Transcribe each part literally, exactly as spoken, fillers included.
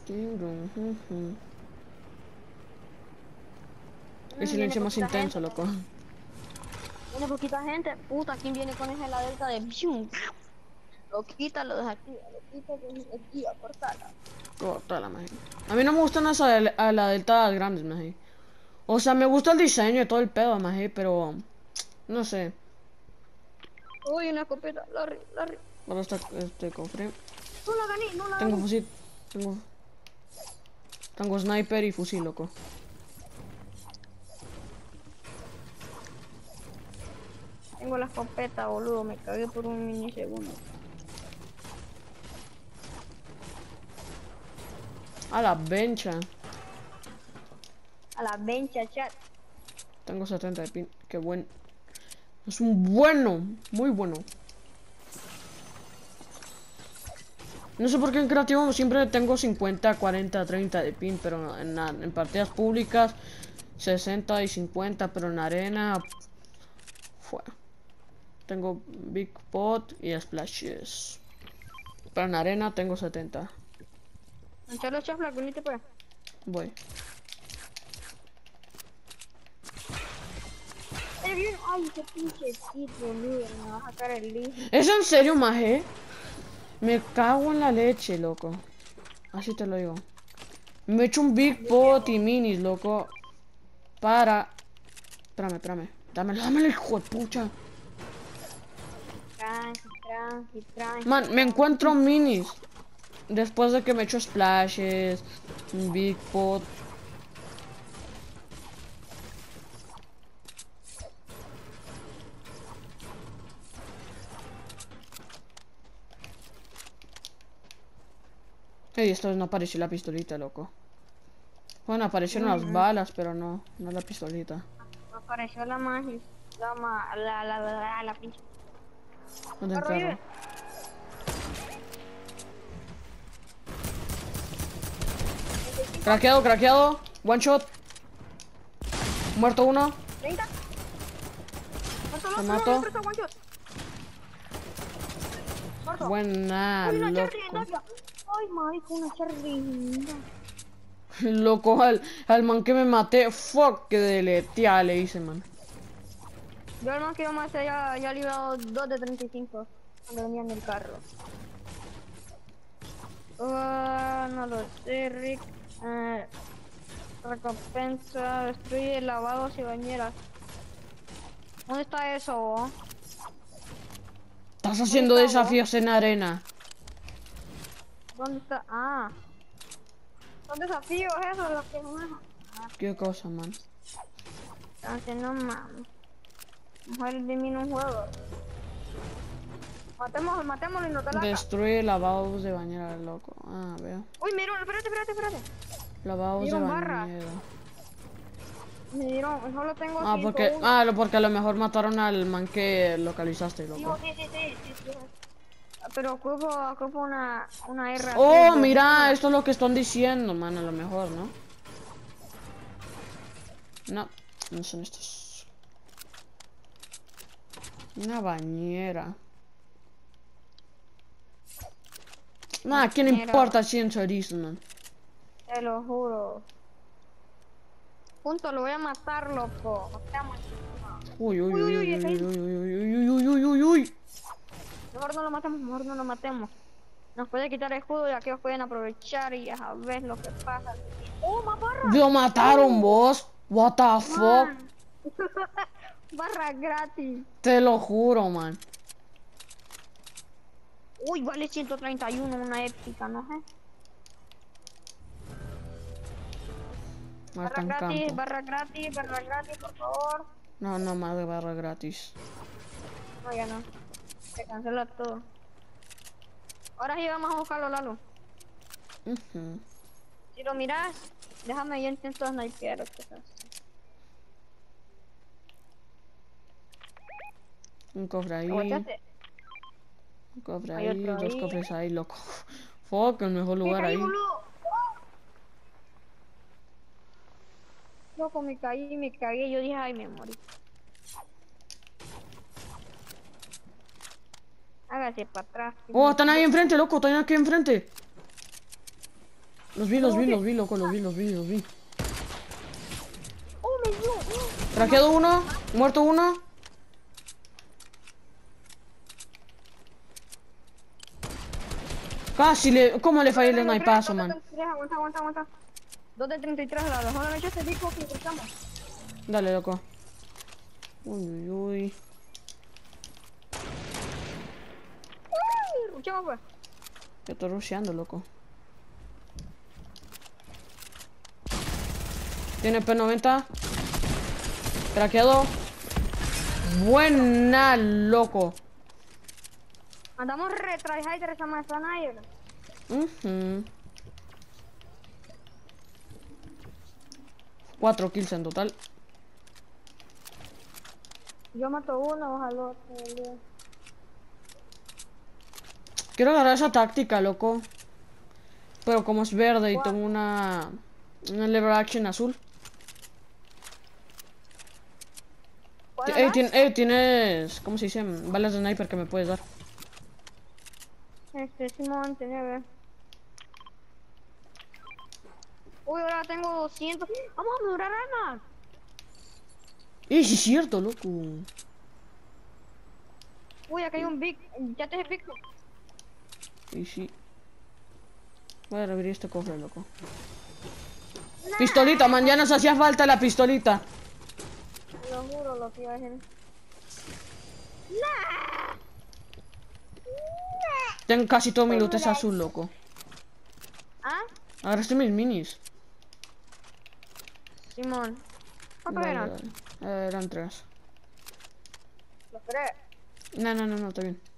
El silencio más intenso, loco. Viene poquita gente. Puta, ¿quién viene con esa la delta de Bium? Lo quita, lo desactiva, lo quita, lo desactiva, cortala. Cortala, maje. A mí no me gustan las a la, a la delta grandes, maje. O sea, me gusta el diseño y todo el pedo, maje, pero... No sé. Uy, una escopeta, Larry, Larry. Ahora está este cofre. No la gané, no la Tengo gané. fusil. Tengo... Tengo sniper y fusil, loco. Tengo la escopeta, boludo, me cagué por un minisegundo. A la bencha. A la bencha, chat. Tengo setenta de pin. Qué bueno. Es un bueno. Muy bueno. No sé por qué en creativo siempre tengo cincuenta, cuarenta, treinta de pin. Pero en, en partidas públicas sesenta y cincuenta. Pero en arena... Fuera. Tengo Big Pot y Splashes. Pero en arena tengo setenta. Echar los chaflas, unite pues. Voy. Ay, qué pinche kit, boludo. Me va a sacar el list. ¿Es en serio, maje? Me cago en la leche, loco. Así te lo digo. Me echo un Big Pot y minis, loco. Para... Espérame, espérame. Dámelo, dámelo, hijo de pucha. Tranqui, tranqui, tranqui. Man, me encuentro minis. Después de que me echo splashes, un Big Pot. Ey, esta vez no apareció la pistolita, loco. Bueno, aparecieron las balas, pero no, no la pistolita. Apareció la magia. La ma... La, la, la, la, la pinche. ¿Dónde el perro? Craqueado, craqueado. One shot. Muerto uno. treinta. Lo mato. Muerto. Buena, Uy, una loco. cherry, ay, marico, una cherry. Loco, al, al man que me maté. Fuck, que deletea le hice, man. Yo al man que yo maté ya, ya le iba dado dos de treinta y cinco cuando venía en el carro. Uh, no lo sé, Rick. Uh, recompensa, destruye lavados y bañeras. ¿Dónde está eso, vos? Estás haciendo desafíos en arena. ¿Dónde está? Ah. Son desafíos esos los que no. Ah, ¿Qué cosa, man? entonces no mames. Mejor elimina un juego. Matémoslo, matémoslo y no te la. Destruye lavados de bañera, loco. Ah, veo. Uy, mira, espérate, espérate, espérate. Lavados de Dieron barra. bañera. Me dieron, solo tengo Ah, porque, ah, lo- porque a lo mejor mataron al man que localizaste, loco. Sí, sí, sí, sí, sí, sí. Pero ocupo, ocupo una, una R. Oh, azul, mira, ¿no? esto es lo que están diciendo, man, a lo mejor, ¿no? No, no son estos. Una bañera. Nah, ¿quién Bañera. importa si en chorizo, man? Te lo juro. Punto, lo voy a matar, loco. Matamos. Uy, uy, Uy, uy, uy, uy, uy, uy, ese- uy, uy, uy, uy, uy, uy, uy. Mejor no lo matemos, mejor no lo matemos. Nos puede quitar el escudo y aquellos pueden aprovechar y a ver lo que pasa. ¡Oh, más barra! Lo mataron, vos. What the fuck? Man. Barra gratis. Te lo juro, man. Uy, vale ciento treinta y uno, una épica, no sé. Barra Marcan gratis, campo. barra gratis, barra gratis, por favor. No, no más de barra gratis. No, ya no. Se cancela todo. Ahora sí vamos a buscarlo, Lalo. Uh-huh. Si lo miras, déjame, yo intento snipear. Un cofre ahí. ¿Aguantaste? Un cofre Hay ahí. otro Dos ahí. cofres ahí, loco. Fuck, el mejor lugar Me caí, ahí. boludo. Loco, me caí, me cagué. Yo dije, ay, me morí. Hágase para atrás. Oh, están ahí enfrente, loco. Están aquí enfrente. Los vi, los vi, los vi, loco, los vi, los vi, los vi. Oh, me dio. Oh. Traqueado uno, muerto uno. Casi le... ¿Cómo le fallé el snipazo, man? Aguanta, aguanta, aguanta. dos de treinta y tres lados. Ahora me echaste disco que cruzamos. Dale, loco. Uy, uy, uy. Uy, ruchamos, pues. Yo estoy rusheando, loco. Tiene P noventa. Traqueado. Buena, loco. Andamos re tryhard de esa manzana ahí. Uh-huh. Cuatro kills en total. Yo mato uno, ojalá otro. Quiero agarrar esa táctica, loco. Pero como es verde y ¿Cuál? tengo una... Una lever action azul. ¿Cuál Ey, era? tien- ey, tienes... ¿Cómo se dice? Balas de sniper que me puedes dar. Este, Simón, tenía que ver. Uy, ahora tengo doscientos. Vamos a mejorar armas. ¡Ey, sí es cierto, loco! Uy, acá hay un big. Ya te es big. Sí, sí. Voy a abrir este cofre, loco. Pistolita, man, ya nos hacía falta la pistolita. Te lo juro, lo que iba a decir. Tengo casi todo mi loot es azul, loco. ¿Ah? Agarraste mis minis. Simón. ¿Cuántos Dale, eran? dale. Eh, eran tres. Los tres. No, no, no, no, está bien.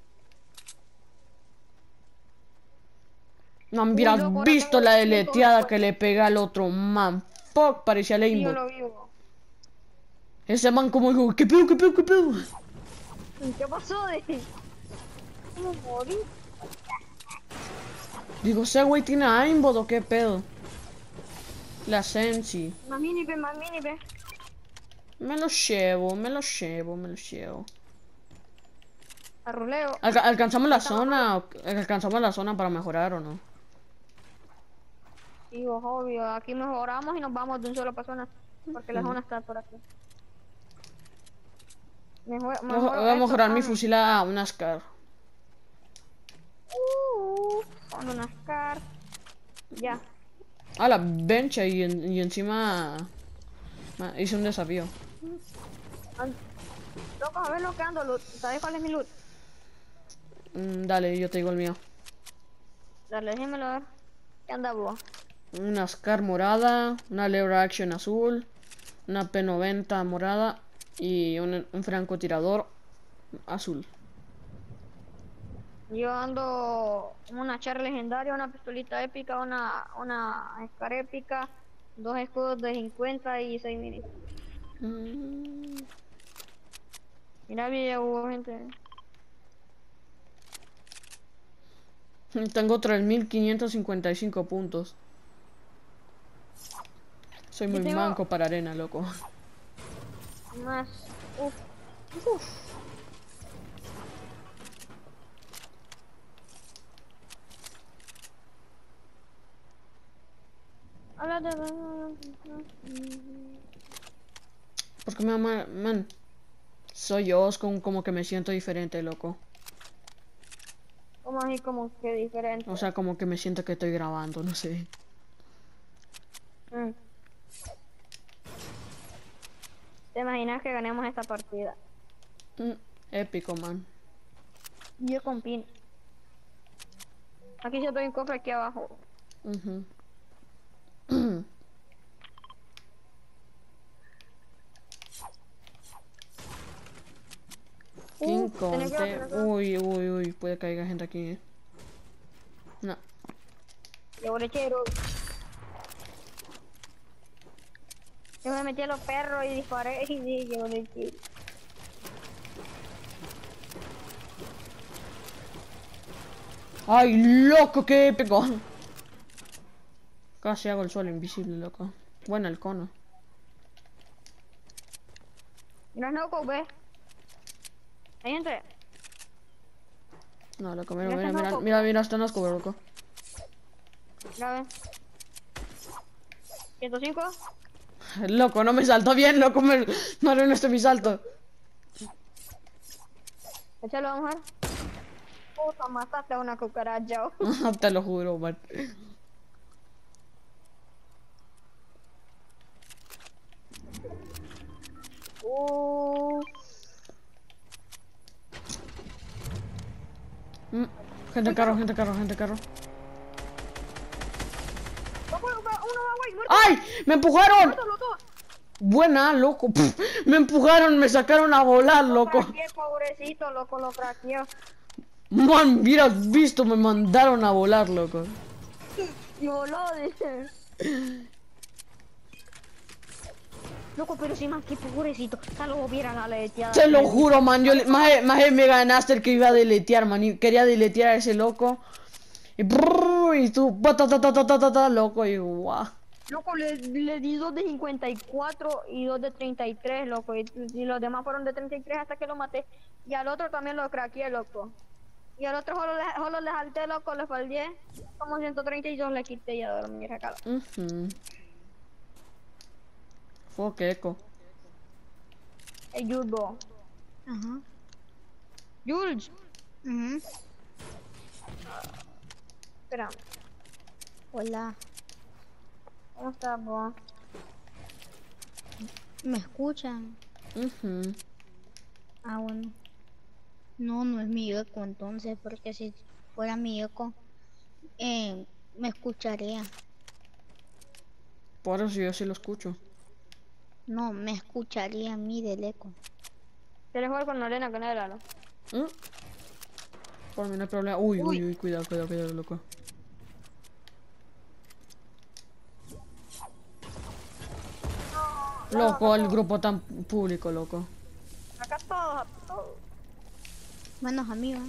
No, mira, has loco, ahora visto tengo la doscientos deleteada después. que le pega al otro man. Fuck, parecía Sí, yo Lambo. lo vivo. Ese man como dijo, ¿qué pedo, qué pedo, qué pedo? ¿Qué pasó de? ¿Cómo morí? Digo, ¿ese güey tiene aimbot o qué pedo? La Sensi. Más mini, pe, más mini, pe. Me lo llevo, me lo llevo, me lo llevo. Arruleo. Alca- ¿Alcanzamos la zona? o- ¿Alcanzamos la zona para mejorar o no? Sí, vos, obvio. Aquí mejoramos y nos vamos de un solo persona. Porque la Ujú. zona está por aquí. Mejor, Voy a mejor voy a mejorar mi fusil a una Scar. Uh, con una Scar. Ya. A la bench y, en- y encima ma, hice un desafío. An- Loco, a ver lo que ando, loot. ¿Sabes cuál es mi loot? Mm, dale, yo te digo el mío. Dale, déjemelo a ver. ¿Qué anda vos? Una Scar morada, una lever action azul, una P noventa morada y un, un francotirador azul. Yo ando una char legendaria, una pistolita épica, una, una Scar épica, dos escudos de cincuenta y seis mini. Mm, Mira video, gente. Tengo tres mil quinientos cincuenta y cinco puntos. Soy Yo muy tengo- manco para arena, loco. Más. Uf. Uf. Habla de... Porque me ama, man, soy yo, es como, como que me siento diferente, loco. Como así, como que diferente. O sea, como que me siento que estoy grabando, no sé. Mm. ¿Te imaginas que ganemos esta partida? Mm, épico, man. Yo con pin. Aquí yo estoy en cofre aquí abajo. Ujú. King Uh, tenés que- Conte. tenés que- Uy, uy, uy, puede que haya gente aquí, eh. No. Llevo lechero. Yo me metí a los perros y disparé y di- llevo lechero. Ay, loco, qué épico. Casi hago el suelo invisible, loco. Bueno, el cono. Mira, no, ve. Hay gente. No, loco, mira, Mira, mira, está mira, loco. mira, mira, está en los cubos, loco. Mira, ve. ciento cinco. Loco, no me saltó bien, loco, me, me arruinaste mi salto. Échalo, vamos a ver. Puta, mataste a una cucaracha. Oh. Te lo juro, man. Uh, Mm, Gente carro, gente carro, gente carro. no puedo, uno va, güey, muerto. ¡Ay! ¡Me empujaron! Muerto los dos. Buena, loco. Pff, me empujaron, me sacaron a volar, Lo loco. craqueé, pobrecito, loco, lo craqueó. Man, hubieras visto, me mandaron a volar, loco. Y voló, dice. Loco, pero sí, man, qué pobrecito. Solo hubiera la lecheada. Te lo juro, man. Yo le- más, más me ganaste el que iba a deletear, man. Y quería deletear a ese loco. Y, brrr, y tú, pa, ta, ta, ta, ta, ta, ta, ta, loco. Y guau. Loco, le, le di dos de cincuenta y cuatro y dos de treinta y tres, loco. Y, y los demás fueron de treinta y tres hasta que lo maté. Y al otro también lo craqueé, loco. Y al otro solo le, solo le salté, loco, le fallé. Como ciento treinta y dos le quité y a dormir acá. Uh-huh. Fue que eco. El Yurbo. Ajá. Jules. Ujú. Espera, Hola. ¿cómo estás, vos? ¿Me escuchan? Uh-huh. Ah, bueno. No, no es mi eco entonces, porque si fuera mi eco, eh, me escucharía. Por eso yo sí lo escucho. No, me escucharía a mí del eco. ¿Quieres jugar con Lorena, con él, no? ¿Mm? Por mí no hay problema. Uy, uy, Uy. uy, cuidado, cuidado, cuidado, loco. Loco, el grupo tan público, loco. Acá todos, todos. Buenos amigos.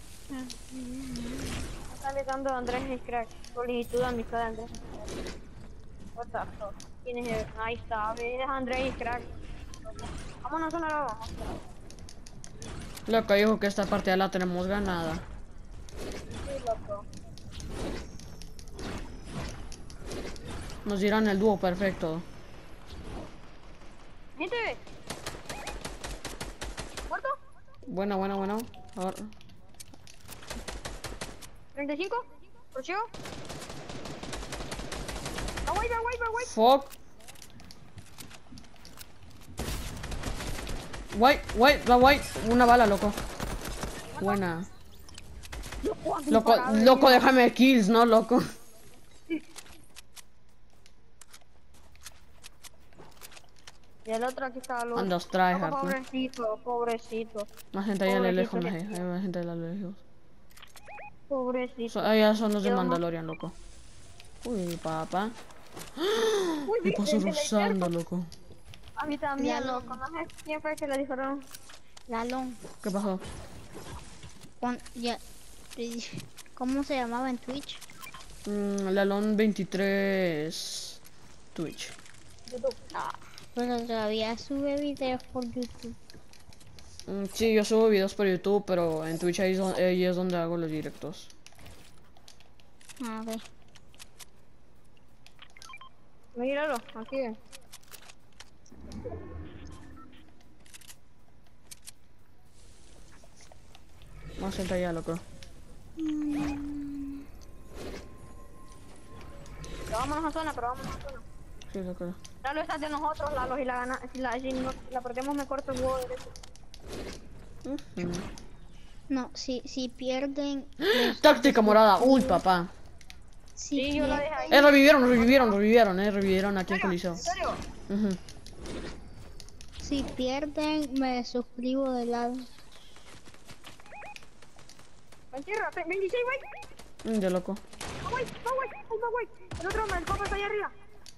Está gritando Andrés y Crack. Solicitud de amistad de Andrés. What the fuck? ¿Quién es el? Ahí está, ves Andrés y Crack. Vámonos a una hora. Loco, dijo que esta partida la tenemos ganada. Sí, loco. Nos dirán el dúo perfecto. Gente, ¿muerto? Buena, buena, buena. Ahora. ¿treinta y cinco? ¿Prosigo? ¡Ah, wait, ah, wait, ah, wait! Fuck. White, white, la white. Una bala, loco. Buena. Loco, Loco, imparable, loco, mira. déjame kills, ¿no, loco? Y el otro aquí está Luz. Andas tryhard, Loco, ¿no? pobrecito, pobrecito. Más gente ahí a lo lejos, Pobrecito, más, hay más gente ahí a lo lejos. Pobrecito. So, allá son los de Quedó más- Mandalorian, loco. Uy, papá. Uy, Me vi- pasó desde la izquierda. rozando, loco. A mí también, Ya, loco. No sé quién fue que le dijeron. Lalón. ¿Qué pasó? Pon- ya, ¿cómo se llamaba en Twitch? Mm, Lalón veintitrés Twitch. Ah, pero todavía sube videos por YouTube. Mm, sí, yo subo videos por YouTube, pero en Twitch ahí es, donde, ahí es donde hago los directos. A ver. Míralo, aquí. Más gente allá, loco. Pero vámonos a zona, pero vámonos a zona. Sí, loco. Lalo está de nosotros, Lalo, y la gana, si la, si no, si la perdemos me corto el huevo derecho. Ujú. No, si, si pierden... les- Táctica morada. Uy, papá. Si, Sí, yo la pier- dejé ahí. Eh, revivieron, revivieron, revivieron, eh, revivieron aquí en Coliseo. ¿En serio? Ujú. si pierden, me suscribo de lado. Mentira, ve- veintiséis, güey. Mm, ya, loco. Va, güey, va, güey, ahí va, güey. El otro, el copo está ahí arriba.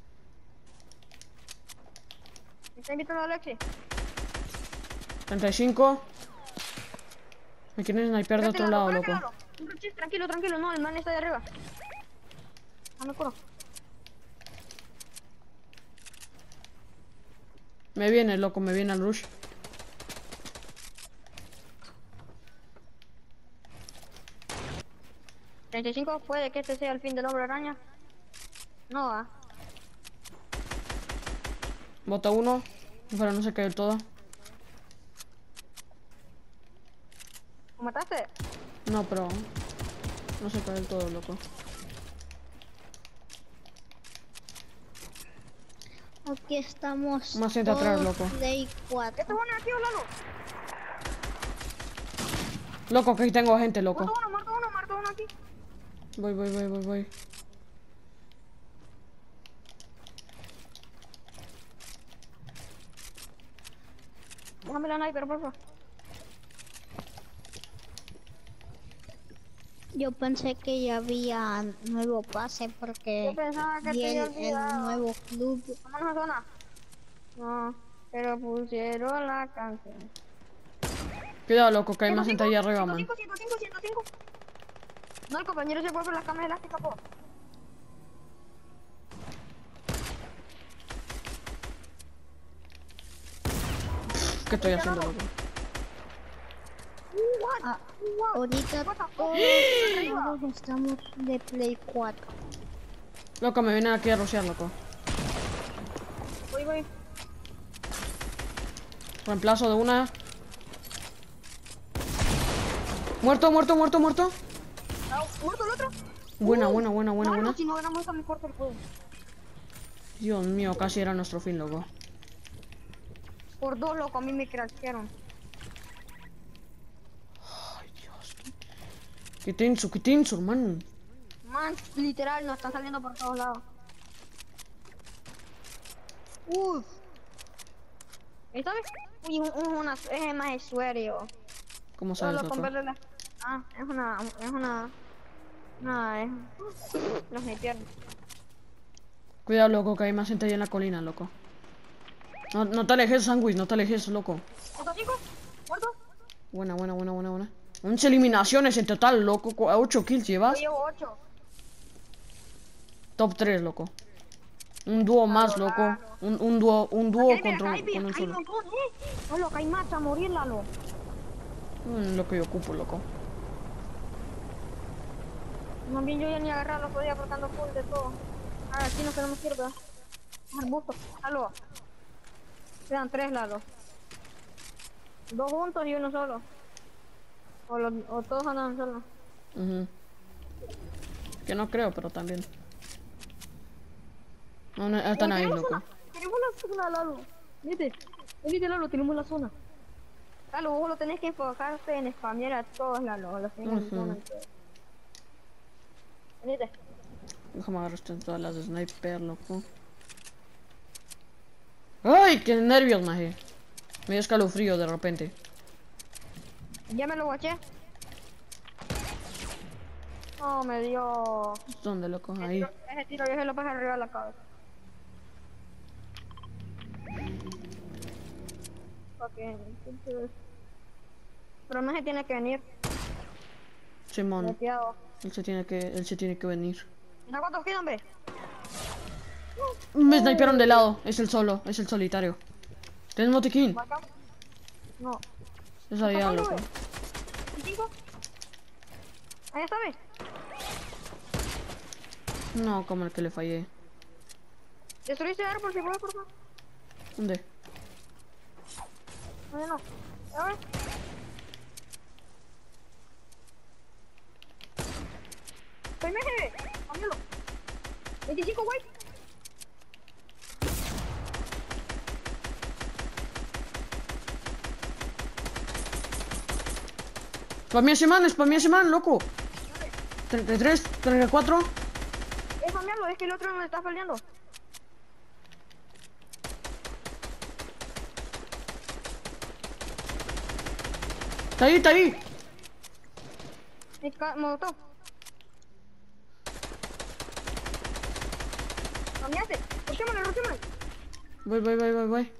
Me está invitando a Alexi. treinta y cinco. Me quieren snipear de otro Espérate, lado, Lalo, loco. espérate, Lalo. Un rechis, tranquilo, tranquilo, no, el man está ahí arriba. Ah, me curo. Me viene, loco, me viene el rush. treinta y cinco, puede que este sea el fin del hombre araña. No va. Bota uno. Pero no se cayó todo. ¿Lo mataste? No, pero... No se cayó del todo, loco. Aquí estamos. Más gente atrás, todos loco. Play cuatro. ¿Esto es bueno aquí o Lalo? Loco, que aquí tengo gente, loco. Muerto uno, muerto uno, muerto uno aquí. Voy, voy, voy, voy, voy. Déjame la sniper, por favor. Yo pensé que ya había nuevo pase porque Yo pensaba que vi te el, había el olvidado. nuevo club. Vámonos a zona. No, pero pusieron la canción. Cuidado, loco, que hay más gente ahí arriba, man. ciento cinco, ciento cinco, ciento cinco. No, el compañero se fue por las camas elásticas, po. ¿Qué estoy haciendo, loco? Uh, what? Ah, What? ahorita What the fuck? todos, Arriba. todos estamos de Play cuatro. Loco, me vienen aquí a rociar, loco. Voy, voy. Reemplazo de una. Muerto, muerto, muerto, muerto. Ah, ¿muerto el otro? Buena, buena, buena, buena, no, buena. no, si no éramos a mi corto el juego. Dios mío, casi era nuestro fin, loco. Por dos, loco, a mí me craquearon. Ay, Dios. Qué tenso, qué tenso, hermano. Man, literal, nos están saliendo por todos lados. Uff. ¿Esta vez? Uy, un, un, una, es más de suerio. ¿Cómo Solo sabes, con loco? verle la... Ah, es una... Es una... No, es... Los metieron. Cuidado, loco, que hay más gente ahí en la colina, loco. No, no te alejes, sándwich, no te alejes, loco. ¿Otros cinco? ¿Muertos? Buena, buena, buena, buena, buena. once eliminaciones en total, loco. ocho kills Yo llevas. llevo ocho. Top tres, loco. Un dúo más, loco. Un, un dúo, un dúo Acá hay- contra acá un, hay- con un hay solo. montón, ¿eh? No, loco, hay más a morir, Lalo. Mm, lo que yo ocupo, loco. Más bien yo ya ni agarrar los podía cortando full de todo. Ah, aquí nos tenemos que ir, ¿verdad? Arbusto. Lalo. Quedan tres, Lalo. Dos juntos y uno solo. O, los, o todos andan solos. Ujú. Que no creo, pero también. No, no, están Eh, ahí, tenemos loco. zona. Tenemos la zona, Lalo. Vete. Vete, Lalo, tenemos la zona. Lalo, vos lo tenés que enfocarte en spamear a todos, Lalo. Los tenés en Ujú. zona. Entonces. Venite. Déjame agarrar esto en todas las de sniper, loco. ¡Ay! ¡Qué nervios, maje! Me dio escalofrío de repente. Ya me lo guaché. No, me dio... ¿Dónde, loco? Ese Ahí. tiro, ese tiro yo se lo pasé arriba de la cabeza. Ok, entonces... Pero no se tiene que venir. Simón. Neteado. Él se tiene que, él se tiene que venir. ¿Mira cuántos quedan, hombre? Me snipearon de lado. Es el solo, es el solitario. ¿Tienes motiquín? ¿Marca? No. Yo sabía, ¿Está loco. solo, ¿Y cinco? Ahí está, ve. No, como el que le fallé. ¿Destruiste el árbol si puedes, por favor? ¿Dónde? No, ya no. A ver. ¡Soy meje! ¡Cámbialo! veinticinco, güey. Spamé ese man, spamé ese man, loco. treinta y tres, treinta y cuatro. Es cambiarlo, es que el otro me está peleando. Está ahí, está ahí. Me ca- me botó. Cambiaste. Ruchémosle, ruchémosle. Voy, voy, voy, voy, voy.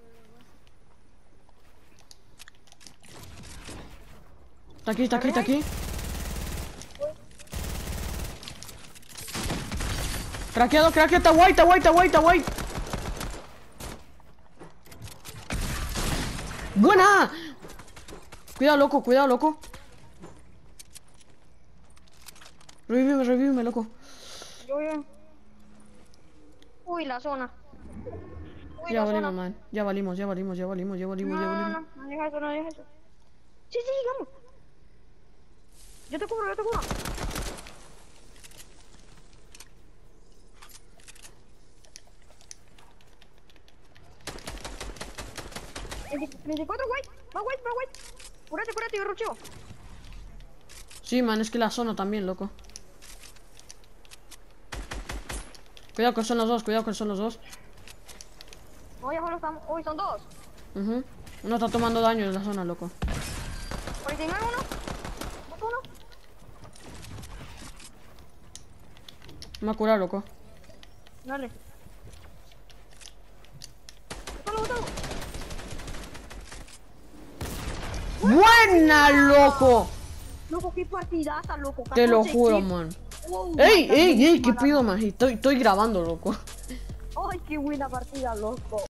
Está aquí, está aquí, está aquí. Craqueado, craqueado, está guay, está guay, está guay, está guay. ¡Buena! Cuidado, loco, cuidado, loco. Revíveme, revíveme, loco. Yo bien. Uy, la zona. Uy, Ya dos valimos, zonas. man. Ya valimos, ya valimos, ya valimos, ya valimos, No, ya no, valimos. no, no digas eso, no digas eso. Sí, sí, vamos. Yo te cubro, yo te cubro. veinticuatro, white. Va, white, va, white. Cúrate, cúrate, yo rucheo. Sí, man, es que la zona también, loco. Cuidado que son los dos, cuidado que son los dos. Oye, solo estamos. Uy, son dos. Ujú. Uno está tomando daño en la zona, loco. Por ahí tengan uno. Bota uno. Me va a curar, loco. Dale. Bótalo, bótalo. ¡Buena, loco! Loco, qué partidaza, loco. Te lo catorce juro, kills. man. Wow, ¡Ey, mata, ey, ey! ¿Qué mata. pido, man? Estoy, estoy grabando, loco. Ay, qué buena partida, loco.